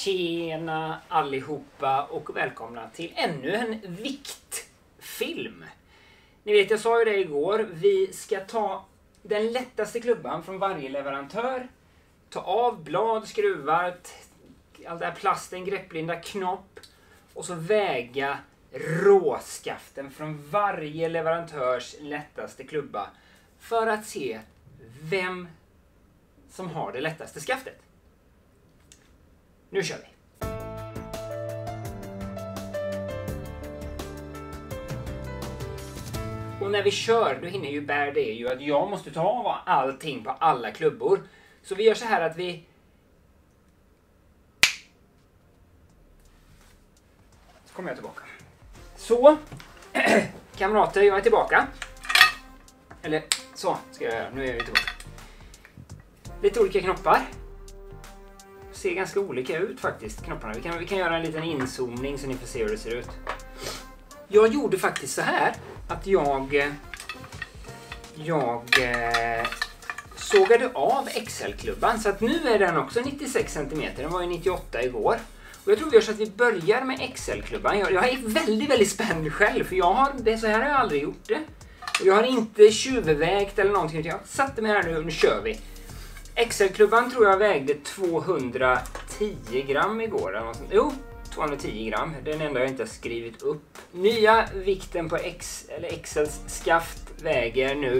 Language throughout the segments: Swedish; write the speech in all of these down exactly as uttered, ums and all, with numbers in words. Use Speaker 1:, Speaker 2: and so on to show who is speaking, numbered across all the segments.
Speaker 1: Tjena allihopa och välkomna till ännu en viktfilm. Ni vet, jag sa ju det igår. Vi ska ta den lättaste klubban från varje leverantör. Ta av blad, skruvar, all den här plasten, grepplinda, knopp. Och så väga råskaften från varje leverantörs lättaste klubba. För att se vem som har det lättaste skaftet. Nu kör vi! Och när vi kör, då hinner ju bär det ju att jag måste ta av allting på alla klubbor. Så vi gör så här att vi... Så kommer jag tillbaka. Så, kamrater, jag är tillbaka. Eller, så ska jag göra. Nu är vi tillbaka. Lite olika knoppar. Ser ganska olika ut faktiskt, knopparna. Vi kan, vi kan göra en liten inzoomning så ni får se hur det ser ut. Jag gjorde faktiskt så här att jag jag eh, sågade av X L-klubban, så att nu är den också nittiosex centimeter. Den var ju nittioåtta igår. Och jag tror vi gör så att vi börjar med X L-klubban. Jag, jag är väldigt, väldigt spänd själv, för jag har, det, så här har jag aldrig gjort det. Och jag har inte tjuvvägt eller någonting. Jag satte mig här nu och nu kör vi. X L-klubban tror jag vägde tvåhundratio gram igår. Eller något sånt. Jo, tvåhundratio gram. Det är den enda jag inte har skrivit upp. Nya vikten på X, eller X L:s skaft väger nu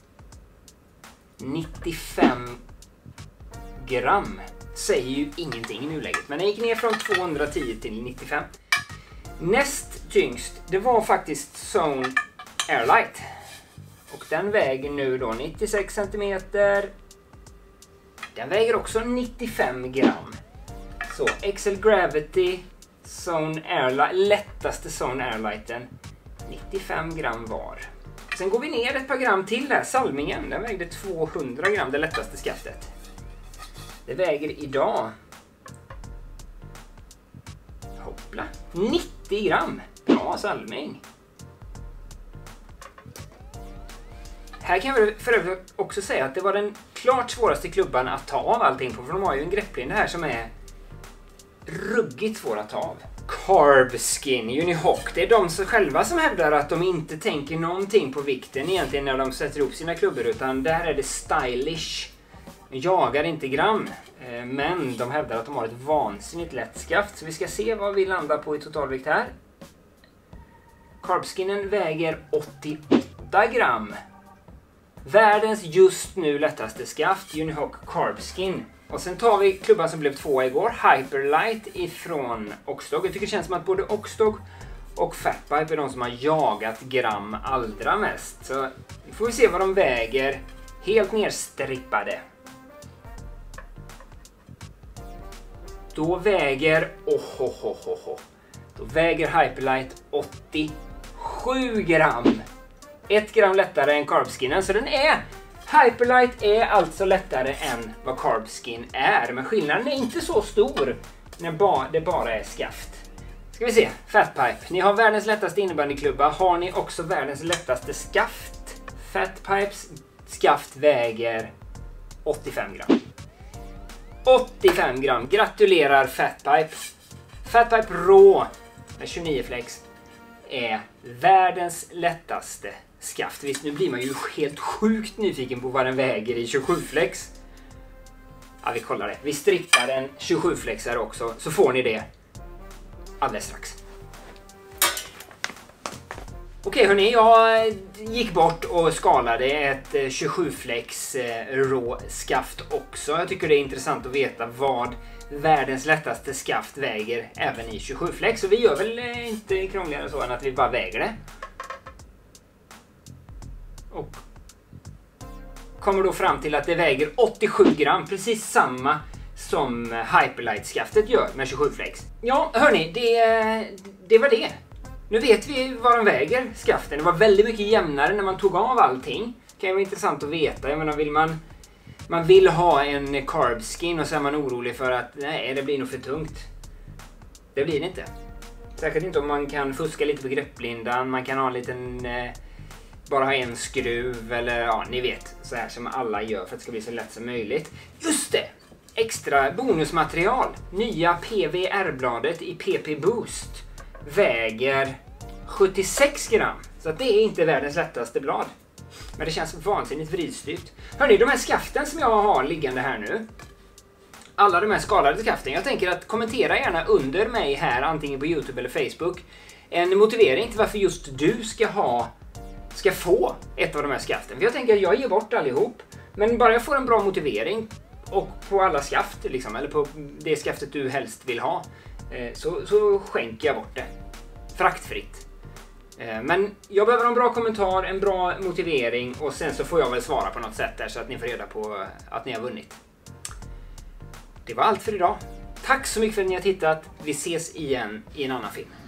Speaker 1: nittiofem gram. Säger ju ingenting i nuläget. Men den gick ner från tvåhundratio till nittiofem. Näst tyngst, det var faktiskt Zone Airlight. Och den väger nu då nittiosex centimeter. Den väger också nittiofem gram. Så X L Gravity, Zone Airlight, lättaste Zone Airlighten, nittiofem gram var. Sen går vi ner ett par gram till där. Salmingen, den vägde tvåhundra gram, det lättaste skaftet. Det väger idag, hoppla, nittio gram. Bra salming. Här kan jag för övrigt också säga att det var den klart svåraste klubban att ta av allting på. För de har ju en grepplinda här som är ruggigt svår att ta av. Carbskin, Unihawk. Det är de som själva som hävdar att de inte tänker någonting på vikten egentligen när de sätter ihop sina klubbor. Utan där är det stylish. De jagar inte gram. Men de hävdar att de har ett vansinnigt lätt skaft. Så vi ska se vad vi landar på i totalvikt här. Carbskinen väger åttioåtta gram. Världens just nu lättaste skaft, Unihawk Carbskin. Och sen tar vi klubban som blev två igår, Hyperlight ifrån Oxdog. Jag tycker det känns som att både Oxdog och Fatpipe är de som har jagat gram allra mest. Så vi får vi se vad de väger, helt nerstrippade. Då väger, oh, oh, oh, oh, oh. Då väger Hyperlight åttiosju gram. Ett gram lättare än Carbskinen, så den är... Hyperlight är alltså lättare än vad Carbskin är. Men skillnaden är inte så stor när ba, det bara är skaft. Ska vi se, Fatpipe. Ni har världens lättaste innebandyklubba. Har ni också världens lättaste skaft? Fatpipes skaft väger åttiofem gram. åttiofem gram. Gratulerar Fatpipe. Fatpipe Rå med tjugonio flex är världens lättaste skaft. Visst, nu blir man ju helt sjukt nyfiken på vad den väger i tjugosju flex. Ja, vi kollar det. Vi strippar en tjugosju flex här också, så får ni det alldeles strax. Okej hörni, jag gick bort och skalade ett tjugosju flex rå skaft också. Jag tycker det är intressant att veta vad världens lättaste skaft väger även i tjugosju flex. Så vi gör väl inte krångligare så än att vi bara väger det. Och kommer då fram till att det väger åttiosju gram, precis samma som Hyperlight-skaftet gör med tjugosju flex. Ja, hörni, det, det var det. Nu vet vi vad de väger, skaften. Det var väldigt mycket jämnare när man tog av allting. Det kan ju vara intressant att veta. Jag menar, vill man, man vill ha en Carbskin och så är man orolig för att nej, det blir nog för tungt. Det blir det inte. Särskilt inte om man kan fuska lite på grepplindan. Man kan ha en liten... Eh, bara ha en skruv eller ja, ni vet. Så här som alla gör för att det ska bli så lätt som möjligt. Just det! extra bonusmaterial. Nya P V R-bladet i P P Boost väger sjuttiosex gram. Så att det är inte världens lättaste blad. Men det känns vansinnigt vridstyrt. Hörrni, de här skaften som jag har liggande här nu. Alla de här skalade skaften. Jag tänker att kommentera gärna under mig här, antingen på YouTube eller Facebook, en motivering till varför just du ska ha ska få ett av de här skaften. För jag tänker att jag ger bort allihop. Men bara jag får en bra motivering och på alla skaft liksom, eller på det skaftet du helst vill ha, så, så skänker jag bort det. Fraktfritt. Men jag behöver en bra kommentar, en bra motivering och sen så får jag väl svara på något sätt där så att ni får reda på att ni har vunnit. Det var allt för idag. Tack så mycket för att ni har tittat. Vi ses igen i en annan film.